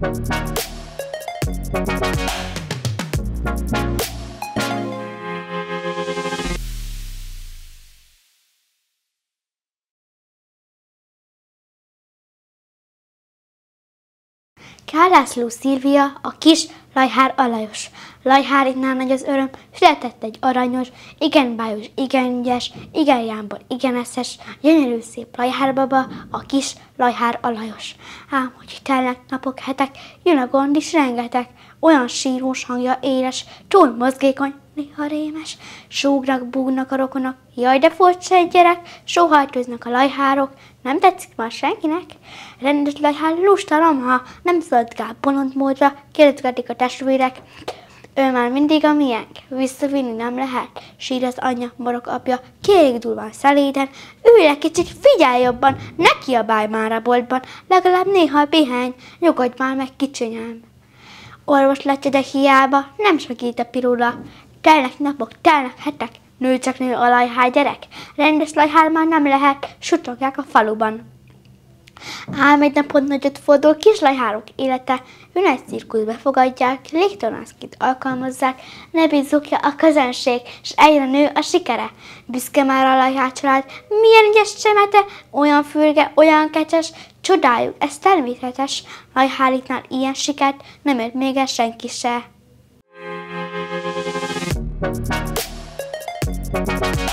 László, Szilvia, a kis Lajhár, Alajos. Lajháriknál nagy az öröm, született egy aranyos, igen bájos, igen ügyes, igen jámbor, igen eszes, gyönyörű szép Lajhár baba, a kis Lajhár, Alajos. Ám, hogy telnek napok, hetek, jön a gond is rengeteg, olyan sírós hangja éles, túl mozgékony, néha rémes. Súgnak, búgnak a rokonok, jaj de furcsa egy gyerek, sóhajtoznak a lajhárok, nem tetszik már senkinek? Rendes Lajhár lustalan, ha nem szaladgál bolond módra, kérdezgetik a testvérek. Ő már mindig a miénk, visszavinni nem lehet, sír az anyja, morog apja, kérik durván szeléden, ülj le kicsit, figyelj jobban, ne kiabálj már a boltban, legalább néha pihenj, nyugodj már meg kicsinyám. Orvoslatja, de hiába, nem segít a pirula, telnek napok, telnek hetek, nő csak nő a Lajhár gyerek, rendes Lajhár már nem lehet, suttogják a faluban. Ám egy napon nagyot fordul kis Lajhárok élete, ünnep cirkuszba fogadják, légtornászként alkalmazzák, ne bízzukja a közönség, s egyre nő a sikere. Büszke már a Lajhár család, milyen ügyes csemete, olyan fürge, olyan kecses, csodáljuk, ez természetes, Lajháriknál ilyen sikert nem ért még el senki se.